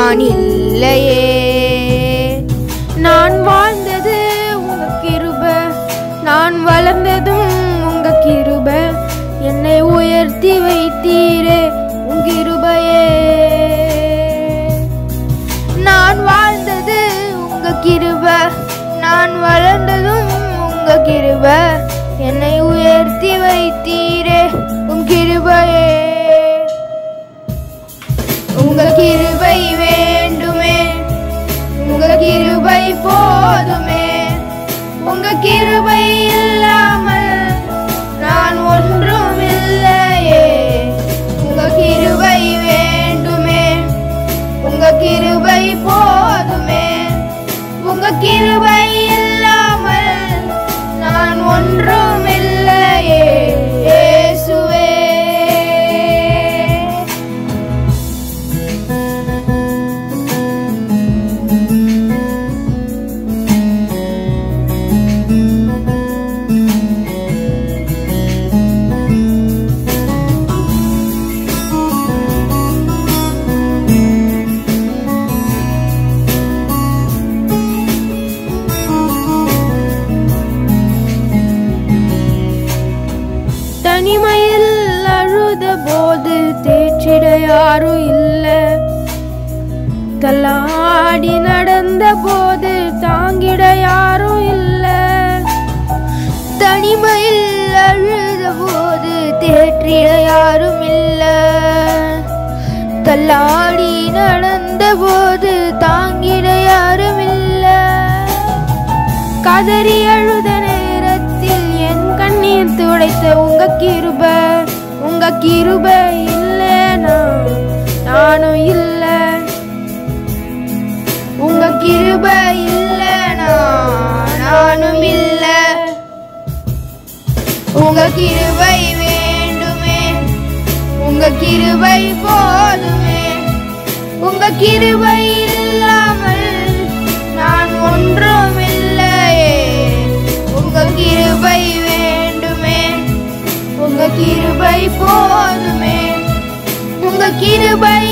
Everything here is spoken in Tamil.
நான் இல்லையே. நான் வாழ்ந்தது உங்க கிருபை, நான் வளர்ந்ததும் உங்க கிருபை, என்னை உயர்த்தி வைத்தீரே உங்க கிருபையே. நான் வாழ்ந்தது உங்க கிருபை, நான் வளர்ந்ததும் உங்க கிருபை, என்னை உயர்த்தி வைத்தீரே உங்க கிருபையே. உங்க கிருபை வேண்டுமே, உங்க கிருபை போதுமே, உங்க கிருபை இல்லாமல் நான் ஒன்றும் இல்லையே. உங்க கிருபை வேண்டுமே, உங்க கிருபை போதுமே, உங்க கிருபை இல்லாமல் நான் ஒன்றும் இல்லையே இயேசுவே. தனிமையில் அழுத போது தேற்றிட யாரும் இல்ல, தள்ளாடி நடந்த போது தாங்கிட யாரும் இல்ல. தனிமையில் அழுத போது தேற்றிட யாரும் இல்ல, தள்ளாடி நடந்த போது தாங்கிட யாரும் இல்ல. கதறி அழுத நேரத்தில் என் கண்ணீர் துடைத்த உங்க கிருபை, உங்க கிருபை இல்லைனா நானும் இல்ல. உங்க கிருபை இல்லைனா நானும் இல்ல. உங்க கிருபை வேண்டுமே, உங்க கிருபை போதுமே, உங்க கிருபை இல்லாமல் நான் ஒன்றும் இல்லையே. உங்க கிருபை வேண்டுமே, உங்க கிருபை போதுமே, உங்க கிருபை